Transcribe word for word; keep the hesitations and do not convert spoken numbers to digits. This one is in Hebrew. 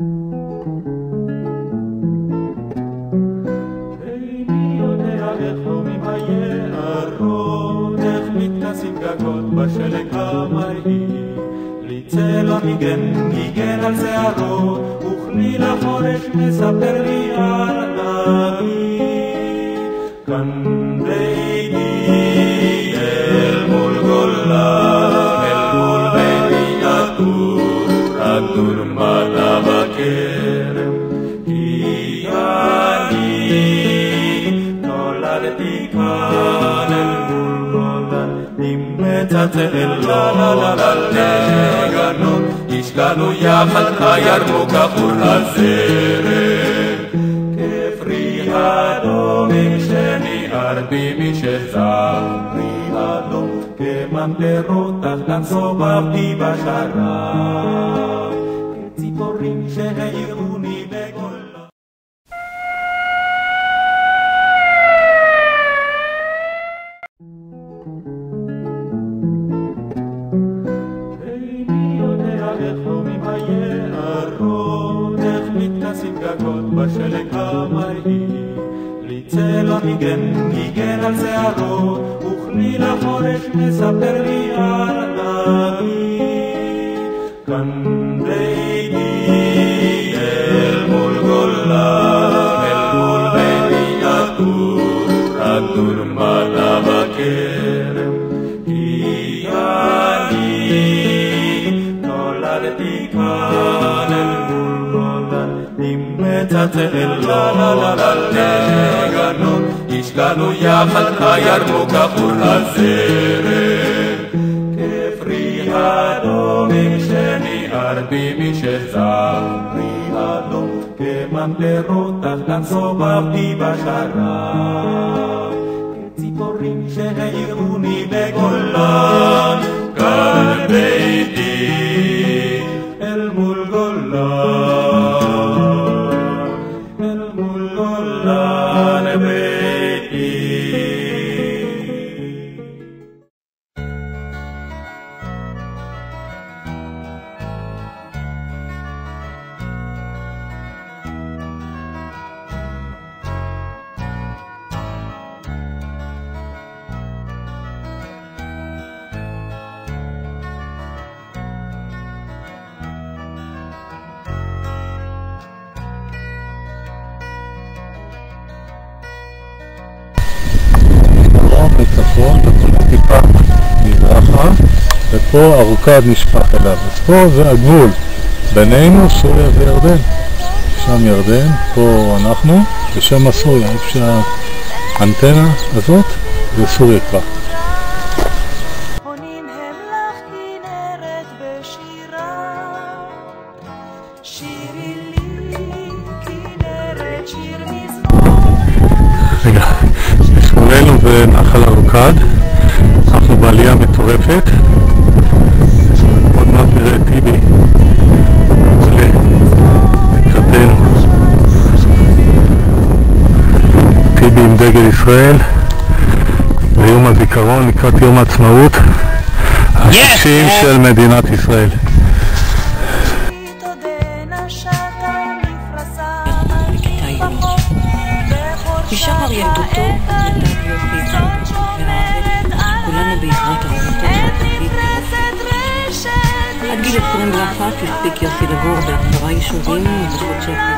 איני יודע איך חומים היערות, איך מתכסים גגות בשלג המרהיב. לי צלע ניגן, ניגן על שערו, וכלי לחורש מספר לי על אבי. כאן ביתי אל מול גולה, אל מול ביתי עטור, עטור מטה בכרם. כי אני נולדתי כאן אל מול גולה, עם מצצל לגנות, השקענו יחד הירמוק עבור הזרם. כפרי אדומים שניערתי משזרי אדום, כממטרות תחתן סובבתי בשרב, כציפורים שהעירוני בגולה. איני יודע איך חומים היערות, איך מתכסים גגות בשלג המרהיב. לי צלע ניגן, ניגן על שערו, וכלי לחורש מספר לי על אבי. כאן ביתי אל מול גולה, אל מול ביתי עטור, עטור מטה בכרם. כי אני נולדתי כאן אל מול גולה, עם מצצל לגנות, השקענו יחד הירמוק עבור הזרם. כפרי אדומים שניערתי משזרי אדום, כממטרות תחתן סובבתי בשרב, כציפורים שהעירוני בגולן. כאן ביתי אל מול גולן, אל מול גולן ביתי. בצפון, ופה טיפה מזרחה, ופה ארוכד נשפך אליו. אז פה זה הגבול בינינו, סוריה וירדן. שם ירדן, פה אנחנו, ושם סוריה, איפה שהאנטנה הזאת, זה סוריה כבר. עונים הם לך כנרת בשירה, שירי לי כנרת שיר מזמור. רגע, בשמאלנו בנחל ארוכד, אנחנו בעלייה מטורפת. עוד מעט נראה טיבי עולה לקראתנו. טיבי עם דגל ישראל ביום הזיכרון לקראת יום העצמאות השישים של מדינת ישראל. משחר ילדותו נדב יופי והארץ, כולנו בעזרת עבודתו של דוד. עד גיל עשרים ואחת הספיק יוסי לגור בעשרה יישובים ובחודשי